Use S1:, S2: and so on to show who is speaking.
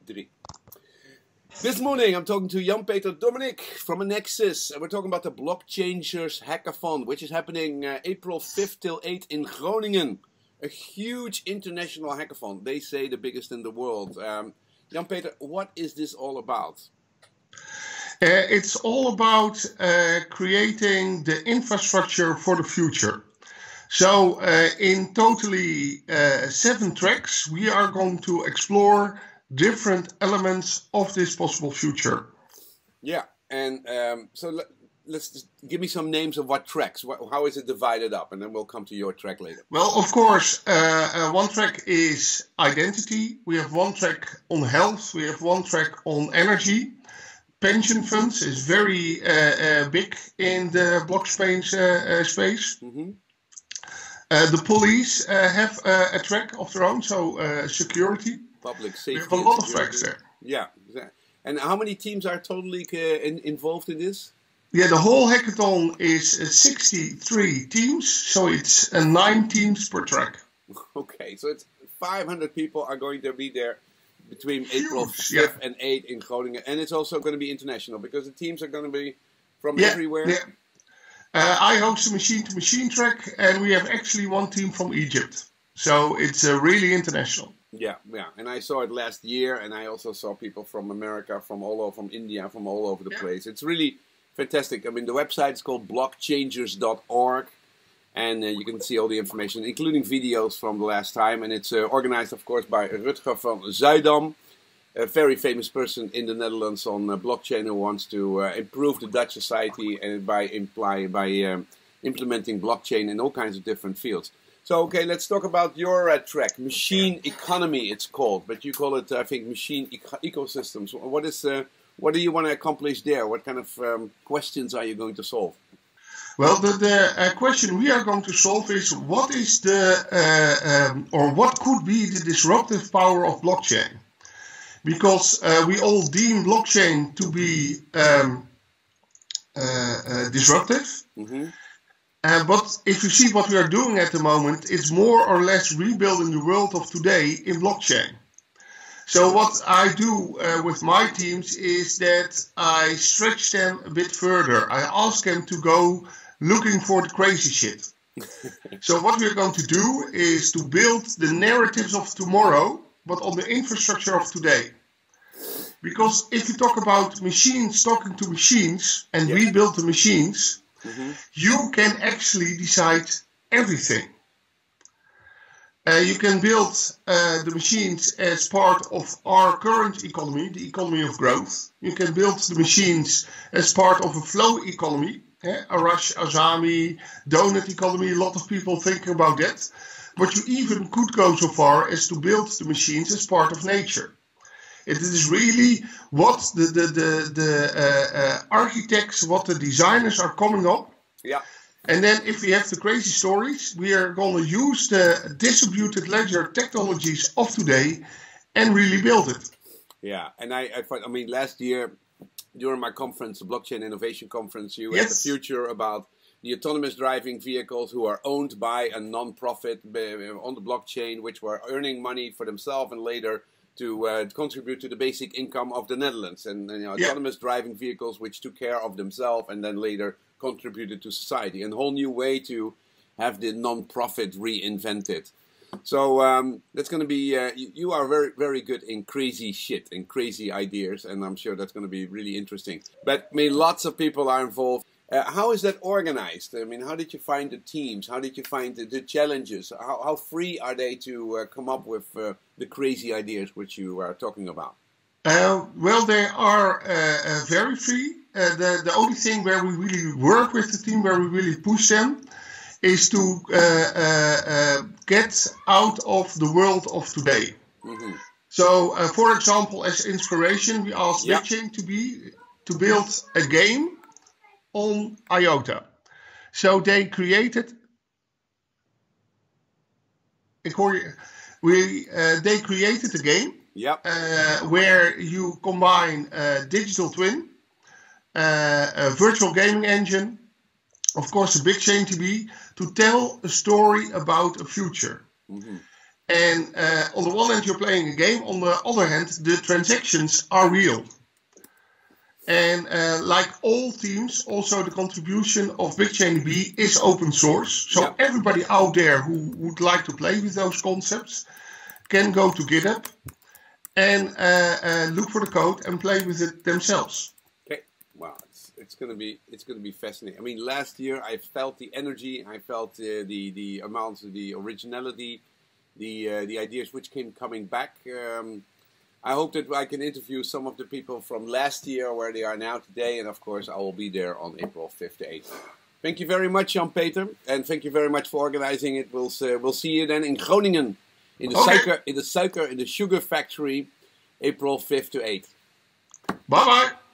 S1: Drie. This morning I'm talking to Jan-Peter Dominic from Annexus, and we're talking about the Blockchangers Hackathon, which is happening April 5th till 8th in Groningen. A huge international hackathon, they say the biggest in the world. Jan-Peter, what is this all about?
S2: It's all about creating the infrastructure for the future. So in totally 7 tracks, we are going to explore different elements of this possible future.
S1: Yeah, and so let's just give me some names of what tracks. How is it divided up? And then we'll come to your track later.
S2: Well, of course, one track is identity. We have one track on health. We have one track on energy. Pension funds is very big in the blockchain space. Mm-hmm. The police have a track of their own, so security.
S1: Public safety.
S2: We have a lot of tracks there.
S1: Yeah. And how many teams are totally involved in this?
S2: Yeah, the whole hackathon is 63 teams, so it's 9 teams per track.
S1: Okay, so it's 500 people are going to be there between April 5th and 8th in Groningen. And it's also going to be international, because the teams are going to be from everywhere. Yeah.
S2: I host a machine-to-machine track, and we have actually one team from Egypt. So it's really international.
S1: Yeah, and I saw it last year, and I also saw people from America, from India, from all over the place. It's really fantastic. I mean, the website is called blockchangers.org, and you can see all the information, including videos from the last time. And it's organized, of course, by Rutger van Zuidam, a very famous person in the Netherlands on blockchain who wants to improve the Dutch society and by implementing blockchain in all kinds of different fields. So, okay, let's talk about your track, Machine Economy it's called, but you call it, I think, Machine Ecosystems. What do you want to accomplish there? What kind of questions are you going to solve?
S2: Well, the question we are going to solve is what is or what could be the disruptive power of blockchain? Because we all deem blockchain to be disruptive. Mm-hmm. But if you see what we are doing at the moment, it's more or less rebuilding the world of today in blockchain. So what I do with my teams is that I stretch them a bit further. I ask them to go looking for the crazy shit. So what we're going to do is to build the narratives of tomorrow, but on the infrastructure of today. Because if you talk about machines talking to machines and rebuild the machines, you can actually decide everything. You can build the machines as part of our current economy, the economy of growth. You can build the machines as part of a flow economy, Arash, Azami, donut economy. A lot of people think about that. But you even could go so far as to build the machines as part of nature. It is really what the architects, what the designers are coming up.
S1: Yeah.
S2: And then if we have the crazy stories, we are going to use the distributed ledger technologies of today and really build it.
S1: Yeah, and I mean, last year during my conference, the Blockchain Innovation Conference, you had the future about the autonomous driving vehicles who are owned by a non-profit on the blockchain, which were earning money for themselves and later to contribute to the basic income of the Netherlands. And autonomous driving vehicles which took care of themselves and then later contributed to society. And a whole new way to have the non-profit reinvented. So that's going to be, you are very, very good in crazy shit, in crazy ideas, and I'm sure that's going to be really interesting. But I mean, lots of people are involved. How is that organized? I mean, how did you find the teams? How did you find the challenges? How free are they to come up with the crazy ideas which you are talking about?
S2: Well, they are very free. The only thing where we really work with the team, where we really push them, is to get out of the world of today. Mm-hmm. So, for example, as inspiration, we asked Bitchain to build a game on IOTA. So they created. They created a game where you combine digital twin, a virtual gaming engine, of course, a Bitchain to tell a story about a future. Mm-hmm. And on the one hand, you're playing a game. On the other hand, the transactions are real. And like all teams, also the contribution of BigchainDB is open source. So everybody out there who would like to play with those concepts can go to GitHub and look for the code and play with it themselves.
S1: Okay, wow, it's gonna be fascinating. I mean, last year I felt the energy, I felt the amount, the originality, the ideas which came coming back. I hope that I can interview some of the people from last year where they are now today, and of course I will be there on April 5th to 8th. Thank you very much, Jan-Peter, and thank you very much for organizing it. We'll see you then in Groningen, in the sugar factory, April 5th to 8th.
S2: Bye bye.